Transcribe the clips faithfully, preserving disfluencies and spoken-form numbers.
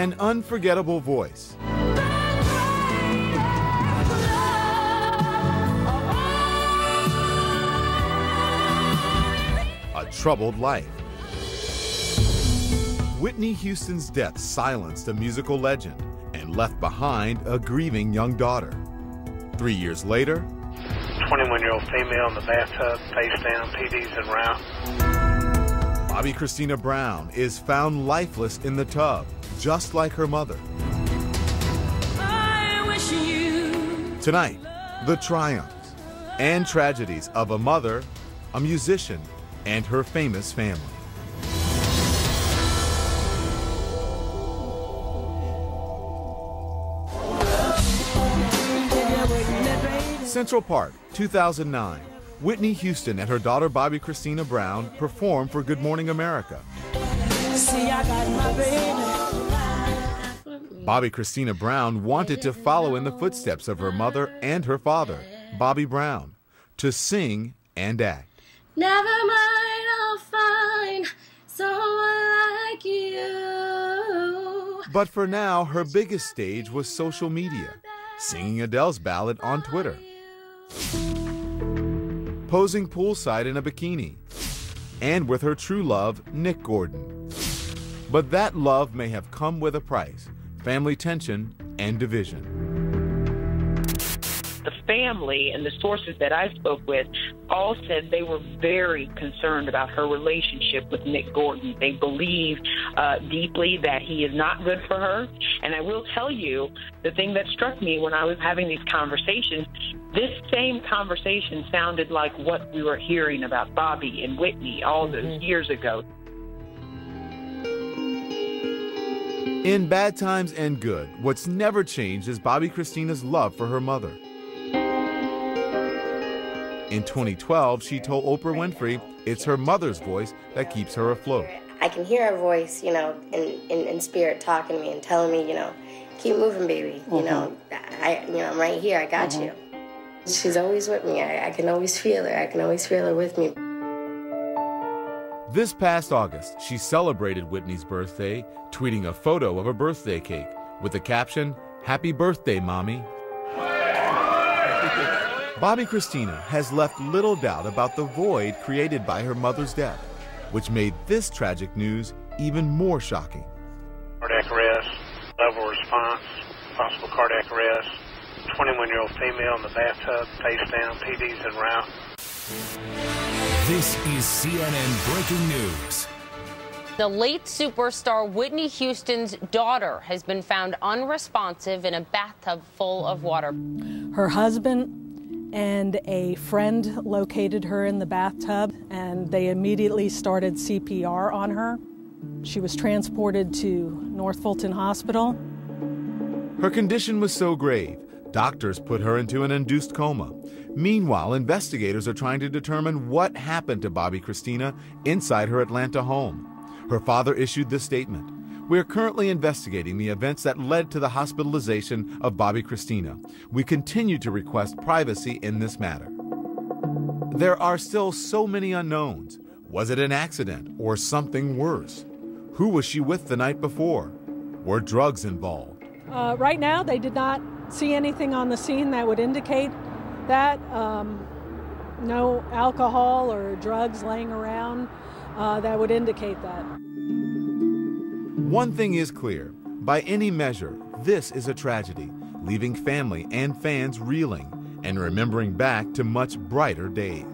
An unforgettable voice. A troubled life. Whitney Houston's death silenced a musical legend and left behind a grieving young daughter. Three years later, twenty-one-year-old female in the bathtub, face down, P Ds en route. Bobbi Kristina Brown is found lifeless in the tub, just like her mother. I wish you Tonight, the triumphs and tragedies of a mother, a musician, and her famous family. Central Park, two thousand nine. Whitney Houston and her daughter Bobbi Kristina Brown performed for Good Morning America. see I got my baby. Bobbi Kristina Brown wanted to follow in the footsteps of her mother and her father, Bobby Brown, to sing and act. Never mind, I'll find someone like you. But for now, her biggest stage was social media, singing Adele's ballad on Twitter, posing poolside in a bikini, and with her true love, Nick Gordon. But that love may have come with a price: family tension and division. The family and the sources that I spoke with all said they were very concerned about her relationship with Nick Gordon. They believe uh, deeply that he is not good for her. And I will tell you, the thing that struck me when I was having these conversations, this same conversation sounded like what we were hearing about Bobby and Whitney all those mm-hmm. years ago. In bad times and good, what's never changed is Bobbi Kristina's love for her mother. In twenty twelve, she told Oprah Winfrey it's her mother's voice that keeps her afloat. I can hear her voice, you know, in, in, in spirit talking to me and telling me, you know, keep moving, baby. Mm-hmm. You know, I, you know, I'm right here. I got mm-hmm. you. She's always with me. I, I can always feel her. I can always feel her with me. This past August, she celebrated Whitney's birthday, tweeting a photo of a birthday cake with the caption, "Happy birthday, Mommy." Bobbi Kristina has left little doubt about the void created by her mother's death, which made this tragic news even more shocking. Cardiac arrest, level response, possible cardiac arrest, twenty-one-year-old female in the bathtub, face down, P Ds en route. This is C N N Breaking News. The late superstar Whitney Houston's daughter has been found unresponsive in a bathtub full of water. Her husband and a friend located her in the bathtub, and they immediately started C P R on her. She was transported to North Fulton Hospital. Her condition was so grave, doctors put her into an induced coma. Meanwhile, investigators are trying to determine what happened to Bobbi Kristina inside her Atlanta home. Her father issued this statement: "We are currently investigating the events that led to the hospitalization of Bobbi Kristina. We continue to request privacy in this matter." There are still so many unknowns. Was it an accident or something worse? Who was she with the night before? Were drugs involved? Uh, right now, they did not see anything on the scene that would indicate that. Um, no alcohol or drugs laying around uh, that would indicate that. One thing is clear. By any measure, this is a tragedy, leaving family and fans reeling and remembering back to much brighter days.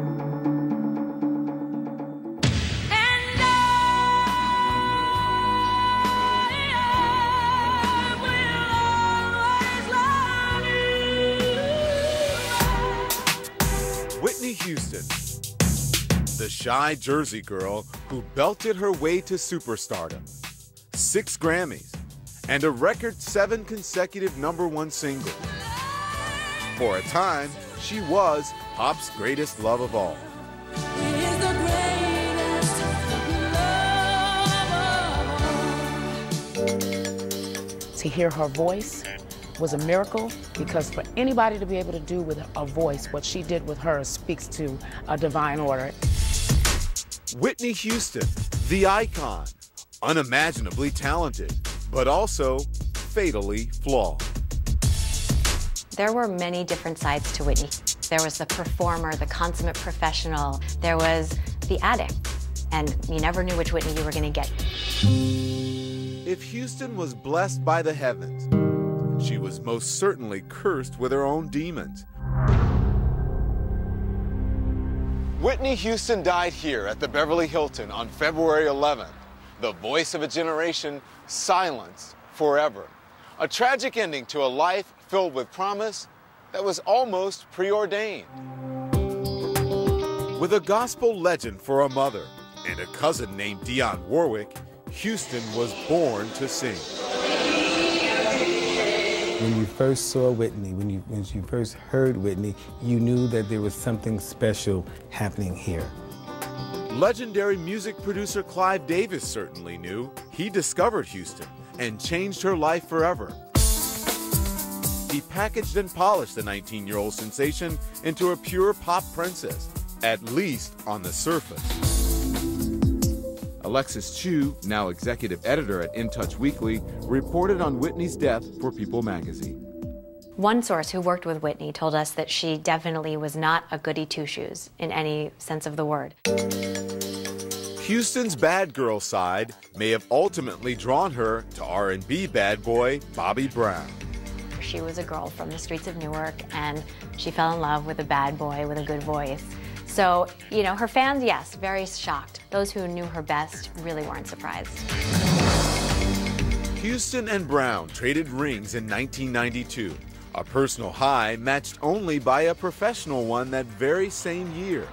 Whitney Houston, the shy Jersey girl who belted her way to superstardom. Six Grammys, and a record seven consecutive number one singles. For a time, she was pop's greatest love of all. To hear her voice was a miracle, because for anybody to be able to do with a voice what she did with hers speaks to a divine order. Whitney Houston, the icon, unimaginably talented, but also fatally flawed. There were many different sides to Whitney. There was the performer, the consummate professional. There was the addict. And you never knew which Whitney you were going to get. If Houston was blessed by the heavens, she was most certainly cursed with her own demons. Whitney Houston died here at the Beverly Hilton on February eleventh. The voice of a generation silenced forever. A tragic ending to a life filled with promise that was almost preordained. With a gospel legend for a mother and a cousin named Dionne Warwick, Houston was born to sing. When you first saw Whitney, when you, when you first heard Whitney, you knew that there was something special happening here. Legendary music producer Clive Davis certainly knew. He discovered Houston and changed her life forever. He packaged and polished the nineteen-year-old sensation into a pure pop princess, at least on the surface. Alexis Chu, now executive editor at In Touch Weekly, reported on Whitney's death for People magazine. One source who worked with Whitney told us that she definitely was not a goody two-shoes in any sense of the word. Houston's bad girl side may have ultimately drawn her to R and B bad boy Bobby Brown. She was a girl from the streets of Newark, and she fell in love with a bad boy with a good voice. So, you know, her fans, yes, very shocked. Those who knew her best really weren't surprised. Houston and Brown traded rings in nineteen ninety-two, a personal high matched only by a professional one that very same year.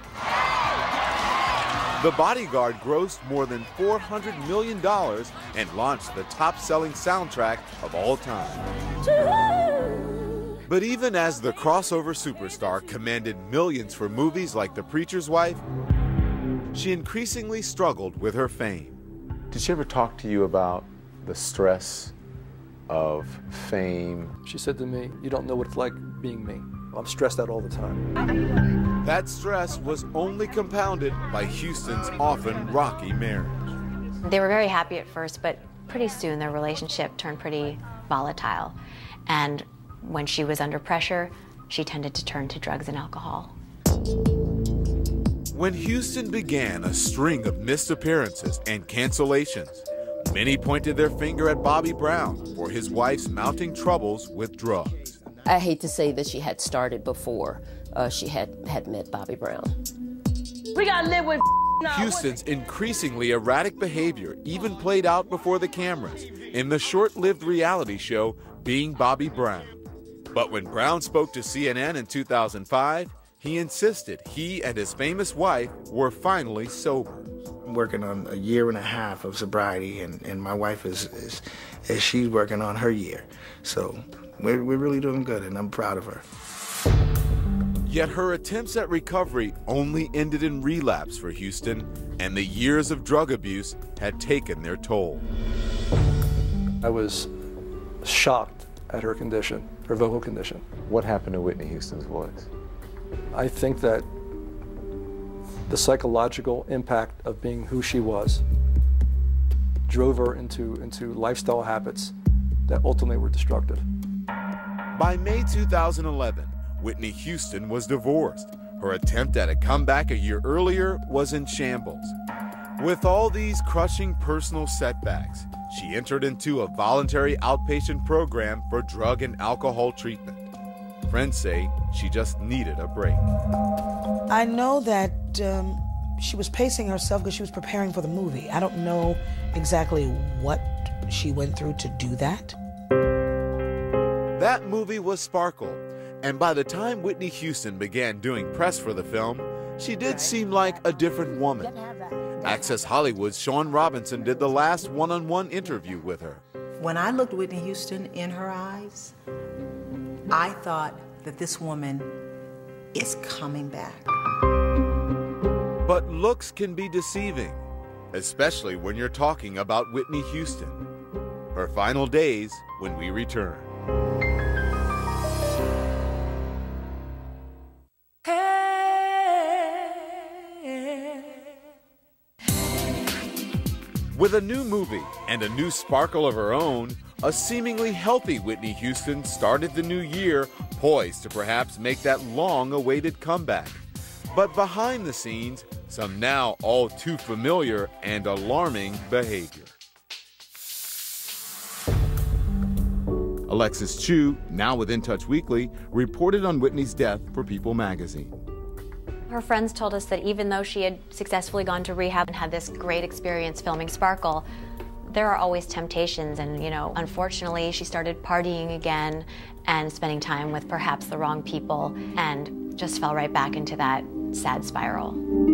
The Bodyguard grossed more than four hundred million dollars and launched the top-selling soundtrack of all time. But even as the crossover superstar commanded millions for movies like The Preacher's Wife, she increasingly struggled with her fame. Did she ever talk to you about the stress of fame? She said to me, "You don't know what it's like being me. I'm stressed out all the time." That stress was only compounded by Houston's often rocky marriage. They were very happy at first, but pretty soon their relationship turned pretty volatile. And when she was under pressure, she tended to turn to drugs and alcohol. When Houston began a string of missed appearances and cancellations, many pointed their finger at Bobby Brown for his wife's mounting troubles with drugs. I hate to say that she had started before uh, she had, had met Bobby Brown. We gotta live with Houston's increasingly erratic behavior even played out before the cameras in the short-lived reality show Being Bobby Brown. But when Brown spoke to C N N in two thousand five, he insisted he and his famous wife were finally sober. I'm working on a year and a half of sobriety, and, and my wife is, is, is she's working on her year. So we're, we're really doing good, and I'm proud of her. Yet her attempts at recovery only ended in relapse for Houston, and the years of drug abuse had taken their toll. I was shocked at her condition, her vocal condition. What happened to Whitney Houston's voice? I think that the psychological impact of being who she was drove her into, into lifestyle habits that ultimately were destructive. By May two thousand eleven, Whitney Houston was divorced. Her attempt at a comeback a year earlier was in shambles. With all these crushing personal setbacks, she entered into a voluntary outpatient program for drug and alcohol treatment. Friends say she just needed a break. I know that um, she was pacing herself because she was preparing for the movie. I don't know exactly what she went through to do that. That movie was Sparkle, and by the time Whitney Houston began doing press for the film, she did seem like a different woman. Access Hollywood's Sean Robinson did the last one-on-one interview with her. When I looked Whitney Houston in her eyes, I thought that this woman is coming back. But looks can be deceiving, especially when you're talking about Whitney Houston. Her final days when we return. With a new movie and a new sparkle of her own, a seemingly healthy Whitney Houston started the new year poised to perhaps make that long-awaited comeback. But behind the scenes, some now all too familiar and alarming behavior. Alexis Chu, now with In Touch Weekly, reported on Whitney's death for People magazine. Her friends told us that even though she had successfully gone to rehab and had this great experience filming Sparkle, there are always temptations, and you know, unfortunately she started partying again and spending time with perhaps the wrong people and just fell right back into that sad spiral.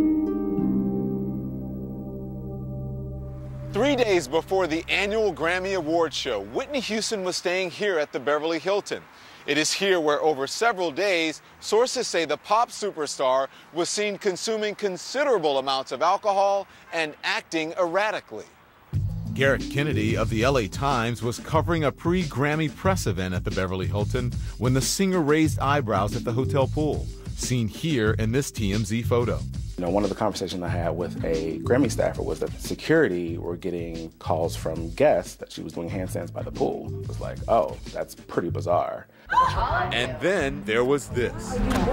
Three days before the annual Grammy Awards show, Whitney Houston was staying here at the Beverly Hilton. It is here where over several days, sources say the pop superstar was seen consuming considerable amounts of alcohol and acting erratically. Garrett Kennedy of the L A Times was covering a pre-Grammy press event at the Beverly Hilton when the singer raised eyebrows at the hotel pool, seen here in this T M Z photo. You know, one of the conversations I had with a Grammy staffer was that security were getting calls from guests that she was doing handstands by the pool. It was like, oh, that's pretty bizarre. And then there was this.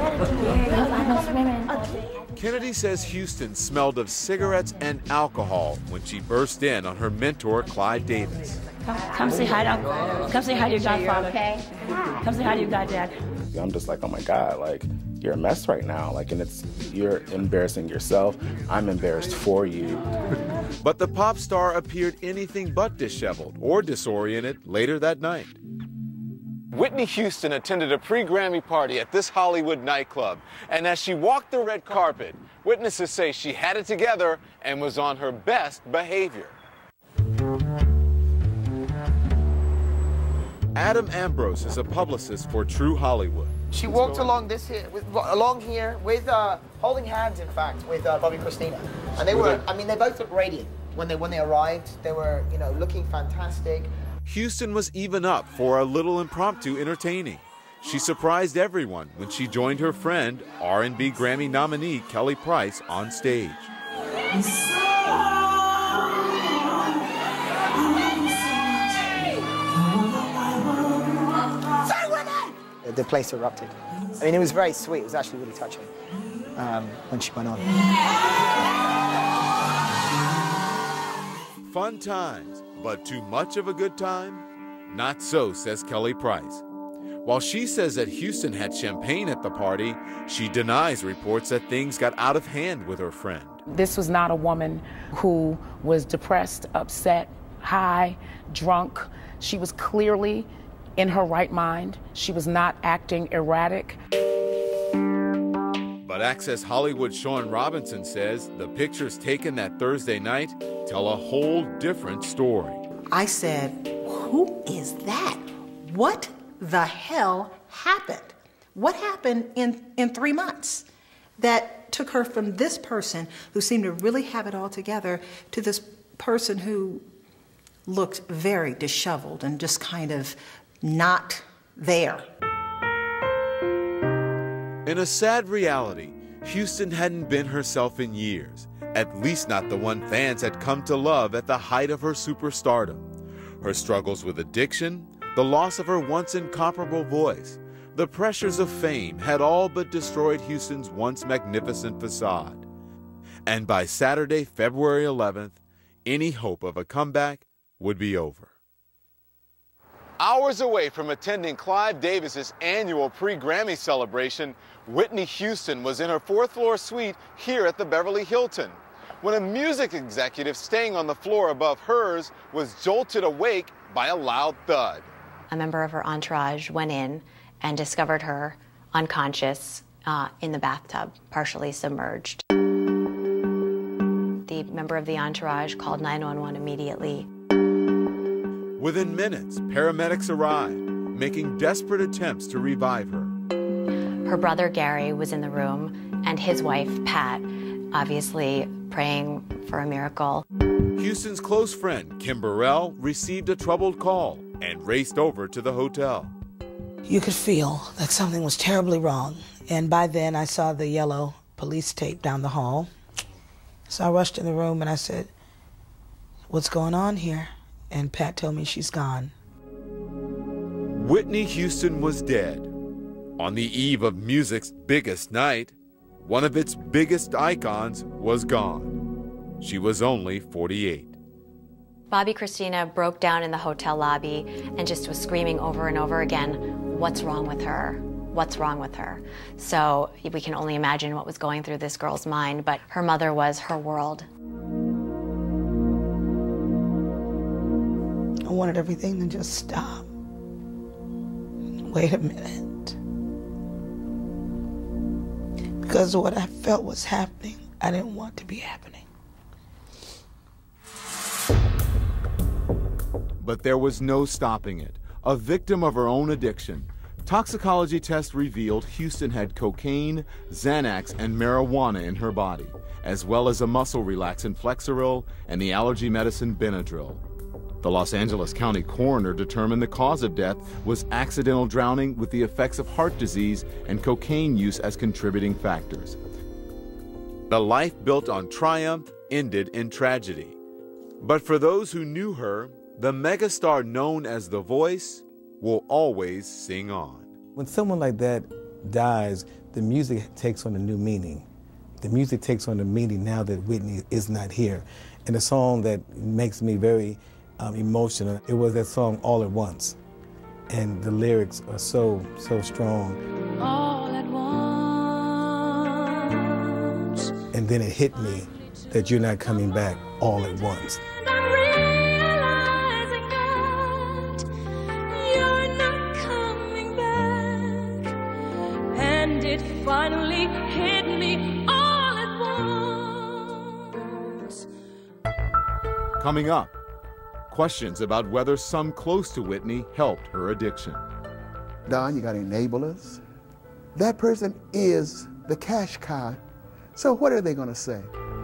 Kennedy says Houston smelled of cigarettes and alcohol when she burst in on her mentor, Clyde Davis. Come say hi to, come say hi to your godfather. Okay. Come say hi to your goddad. I'm just like, oh my God, like, you're a mess right now. Like, and it's, you're embarrassing yourself. I'm embarrassed for you. But the pop star appeared anything but disheveled or disoriented later that night. Whitney Houston attended a pre-Grammy party at this Hollywood nightclub, and as she walked the red carpet, witnesses say she had it together and was on her best behavior. Adam Ambrose is a publicist for True Hollywood. She walked along this here, with, along here with uh, holding hands, in fact, with uh, Bobby Christina, and they were. I mean, they both looked radiant when they when they arrived. They were, you know, looking fantastic. Houston was even up for a little impromptu entertaining. She surprised everyone when she joined her friend, R and B Grammy nominee Kelly Price, on stage. The place erupted. I mean, it was very sweet. It was actually really touching um, when she went on. Fun times, but too much of a good time? Not so, says Kelly Price. While she says that Houston had champagne at the party, she denies reports that things got out of hand with her friend. This was not a woman who was depressed, upset, high, drunk. She was clearly in her right mind. She was not acting erratic. But Access Hollywood's Sean Robinson says the pictures taken that Thursday night tell a whole different story. I said, who is that? What the hell happened? What happened in, in three months that took her from this person who seemed to really have it all together to this person who looked very disheveled and just kind of not there. In a sad reality, Houston hadn't been herself in years, at least not the one fans had come to love at the height of her superstardom. Her struggles with addiction, the loss of her once incomparable voice, the pressures of fame had all but destroyed Houston's once magnificent facade. And by Saturday, February eleventh, any hope of a comeback would be over. Hours away from attending Clive Davis's annual pre-Grammy celebration, Whitney Houston was in her fourth floor suite here at the Beverly Hilton, when a music executive staying on the floor above hers was jolted awake by a loud thud. A member of her entourage went in and discovered her unconscious uh, in the bathtub, partially submerged. The member of the entourage called nine one one immediately. Within minutes, paramedics arrived, making desperate attempts to revive her. Her brother Gary was in the room, and his wife Pat, obviously praying for a miracle. Houston's close friend, Kim Burrell, received a troubled call and raced over to the hotel. You could feel that something was terribly wrong, and by then I saw the yellow police tape down the hall. So I rushed in the room and I said, what's going on here? And Pat told me she's gone. Whitney Houston was dead. On the eve of music's biggest night, one of its biggest icons was gone. She was only forty-eight. Bobby Christina broke down in the hotel lobby and just was screaming over and over again, what's wrong with her? What's wrong with her? So we can only imagine what was going through this girl's mind, but her mother was her world. I wanted everything to just stop. Wait a minute. Because what I felt was happening, I didn't want to be happening. But there was no stopping it. A victim of her own addiction, toxicology tests revealed Houston had cocaine, Xanax, and marijuana in her body, as well as a muscle relaxant Flexeril and the allergy medicine Benadryl. The Los Angeles County coroner determined the cause of death was accidental drowning with the effects of heart disease and cocaine use as contributing factors. The life built on triumph ended in tragedy. But for those who knew her, the megastar known as The Voice will always sing on. When someone like that dies, the music takes on a new meaning. The music takes on a meaning now that Whitney is not here. And a song that makes me very um, emotional, it was that song All at Once. And the lyrics are so, so strong. All at once. And then it hit me that you're not coming back all at once. Finally hit me all at once. Coming up, questions about whether some close to Whitney helped her addiction. Don, you got enablers. That person is the cash cow. So what are they going to say?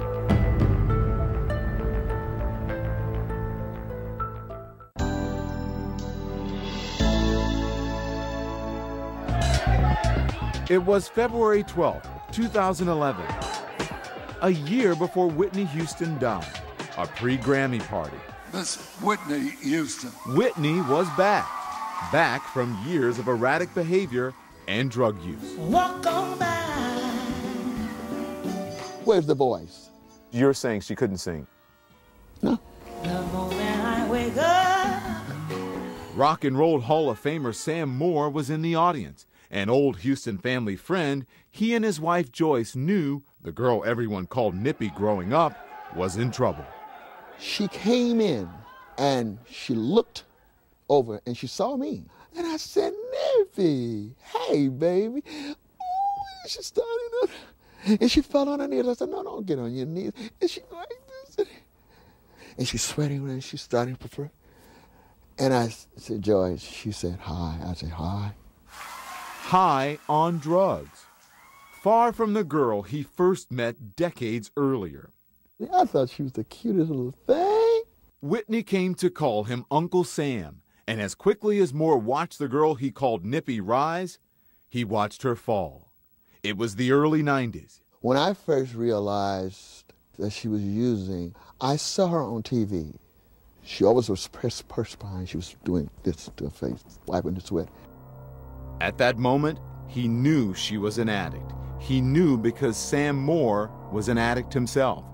It was February twelfth, two thousand eleven, a year before Whitney Houston died, a pre-Grammy party. Miss Whitney Houston. Whitney was back, back from years of erratic behavior and drug use. Walk on by. Where's the voice? You're saying she couldn't sing? No. The moment I wake up. Rock and Roll Hall of Famer Sam Moore was in the audience. An old Houston family friend, he and his wife Joyce knew the girl everyone called Nippy growing up was in trouble. She came in and she looked over and she saw me. And I said, Nippy, hey, baby. Ooh, she started up. And she fell on her knees. I said, no, don't get on your knees. And she like this. And she's sweating and she's starting to prefer. And I said, Joyce, she said, hi. I said, hi. High on drugs, far from the girl he first met decades earlier. I thought she was the cutest little thing. Whitney came to call him Uncle Sam, and as quickly as Moore watched the girl he called Nippy rise, he watched her fall. It was the early nineties. When I first realized that she was using, I saw her on T V. She always was perspiring. She was doing this to her face, wiping the sweat. At that moment, he knew she was an addict. He knew because Sam Moore was an addict himself.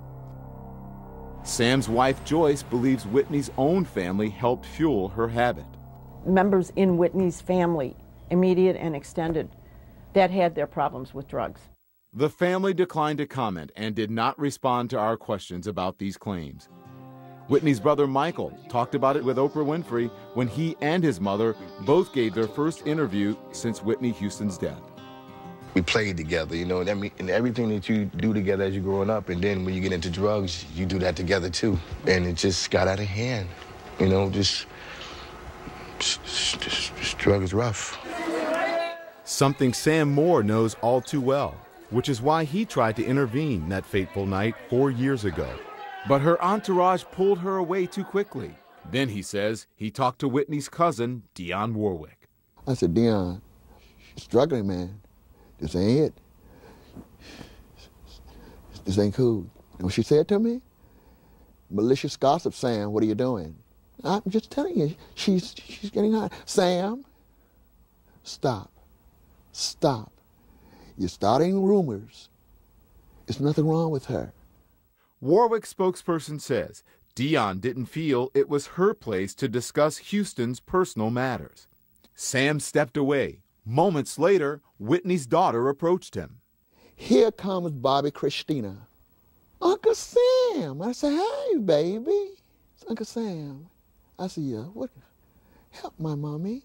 Sam's wife, Joyce, believes Whitney's own family helped fuel her habit. Members in Whitney's family, immediate and extended, that had their problems with drugs. The family declined to comment and did not respond to our questions about these claims. Whitney's brother Michael talked about it with Oprah Winfrey when he and his mother both gave their first interview since Whitney Houston's death. We played together, you know, and, every, and everything that you do together as you're growing up, and then when you get into drugs, you do that together too. And it just got out of hand, you know, just, just, just, just drug is rough. Something Sam Moore knows all too well, which is why he tried to intervene that fateful night four years ago. But her entourage pulled her away too quickly. Then, he says, he talked to Whitney's cousin, Dionne Warwick. I said, Dionne, she's struggling, man. This ain't it. This ain't cool. You know what she said to me? malicious gossip. Sam, what are you doing? I'm just telling you, she's, she's getting hot. Sam, stop. Stop. You're starting rumors. There's nothing wrong with her. Warwick's spokesperson says Dion didn't feel it was her place to discuss Houston's personal matters. Sam stepped away. Moments later, Whitney's daughter approached him. Here comes Bobby Christina. Uncle Sam. I said, hey, baby. It's Uncle Sam. I said, yeah, what? Help my mommy.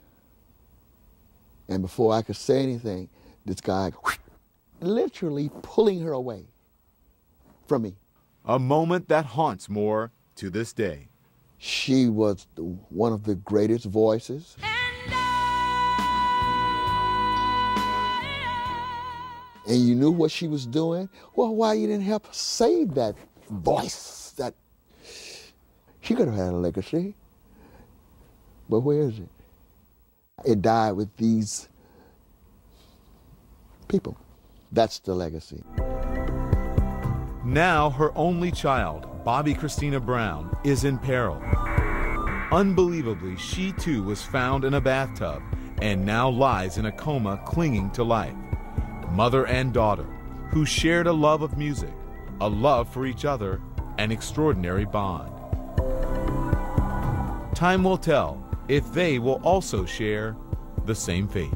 And before I could say anything, this guy literally pulling her away from me. A moment that haunts Moore to this day. She was the, one of the greatest voices. And you knew what she was doing. Well, why you didn't help save that voice? That she could have had a legacy. But where is it? It died with these people. That's the legacy. Now her only child, Bobby Christina Brown, is in peril. Unbelievably, she too was found in a bathtub and now lies in a coma clinging to life. Mother and daughter, who shared a love of music, a love for each other, an extraordinary bond. Time will tell if they will also share the same fate.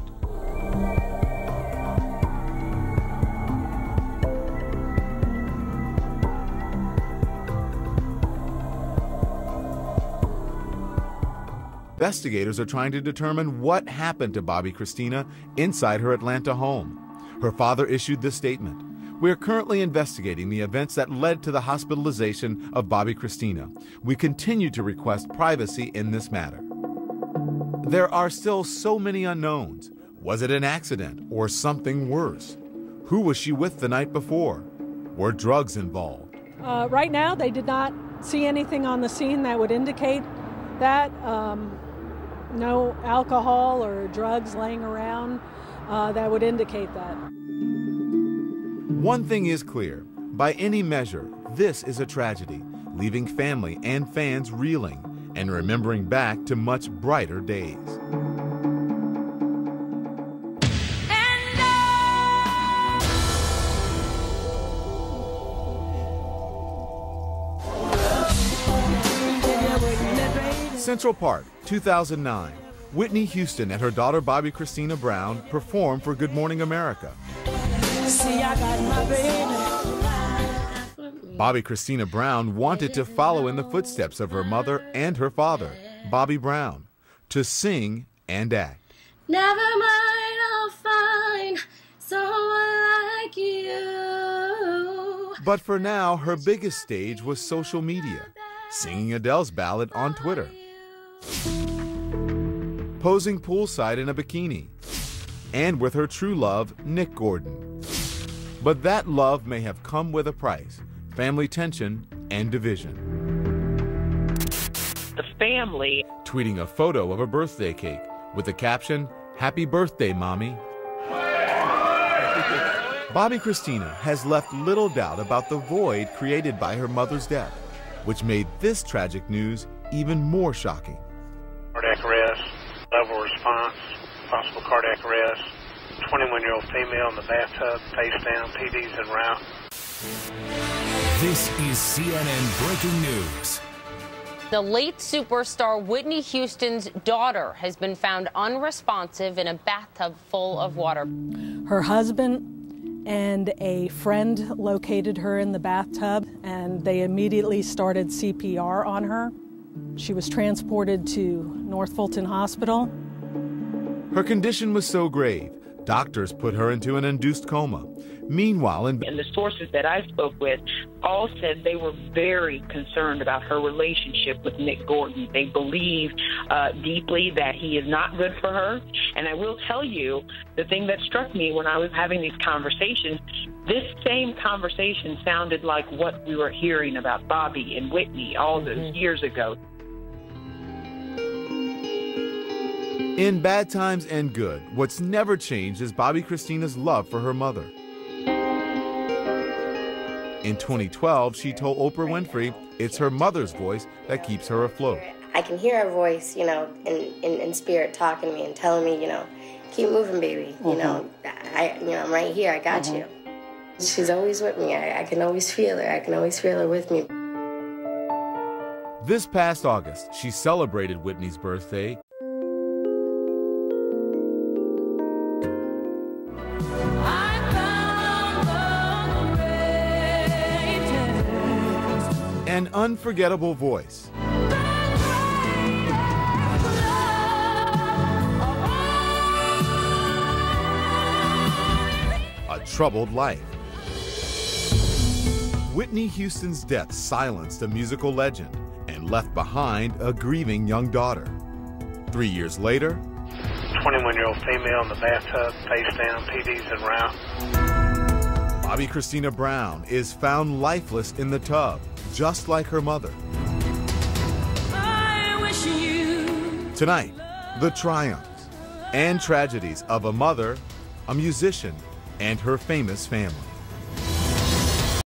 Investigators are trying to determine what happened to Bobby Christina inside her Atlanta home. Her father issued this statement. We are currently investigating the events that led to the hospitalization of Bobby Christina. We continue to request privacy in this matter. There are still so many unknowns. Was it an accident or something worse? Who was she with the night before? Were drugs involved? Uh, right now, they did not see anything on the scene that would indicate that. Um, no alcohol or drugs laying around uh, that would indicate that. One thing is clear. By any measure, this is a tragedy, leaving family and fans reeling and remembering back to much brighter days. Central Park, two thousand nine. Whitney Houston and her daughter Bobby Christina Brown performed for Good Morning America. See, I got my baby. Bobby Christina Brown wanted to follow in the footsteps of her mother and her father, Bobby Brown, to sing and act. Never mind, I'll find someone like you. But for now, her biggest stage was social media, singing Adele's ballad on Twitter, posing poolside in a bikini, and with her true love, Nick Gordon. But that love may have come with a price, family tension and division. The family. Tweeting a photo of a birthday cake with the caption, "Happy birthday, Mommy." Bobby Christina has left little doubt about the void created by her mother's death, which made this tragic news even more shocking. Cardiac arrest, level response, possible cardiac arrest, twenty-one-year-old female in the bathtub, face down, P D's en route. This is C N N Breaking News. The late superstar Whitney Houston's daughter has been found unresponsive in a bathtub full of water. Her husband and a friend located her in the bathtub, and they immediately started C P R on her. She was transported to North Fulton Hospital. Her condition was so grave, doctors put her into an induced coma. Meanwhile, in And the sources that I spoke with all said they were very concerned about her relationship with Nick Gordon. They believe uh, deeply that he is not good for her. And I will tell you, the thing that struck me when I was having these conversations, this same conversation sounded like what we were hearing about Bobby and Whitney all those mm-hmm. years ago. In bad times and good, what's never changed is Bobby Christina's love for her mother. In twenty twelve, she told Oprah Winfrey it's her mother's voice that keeps her afloat. I can hear her voice, you know, in, in, in spirit talking to me and telling me, you know, keep moving, baby. You know, I, you know, I'm right here. I got you. She's always with me. I, I can always feel her. I can always feel her with me. This past August, she celebrated Whitney's birthday. An unforgettable voice. A troubled life. Whitney Houston's death silenced a musical legend and left behind a grieving young daughter. Three years later, twenty-one-year-old female in the bathtub, face down, P Ds en route. Bobbi Kristina Brown is found lifeless in the tub, just like her mother. I wish you Tonight, the triumphs and tragedies of a mother, a musician, and her famous family.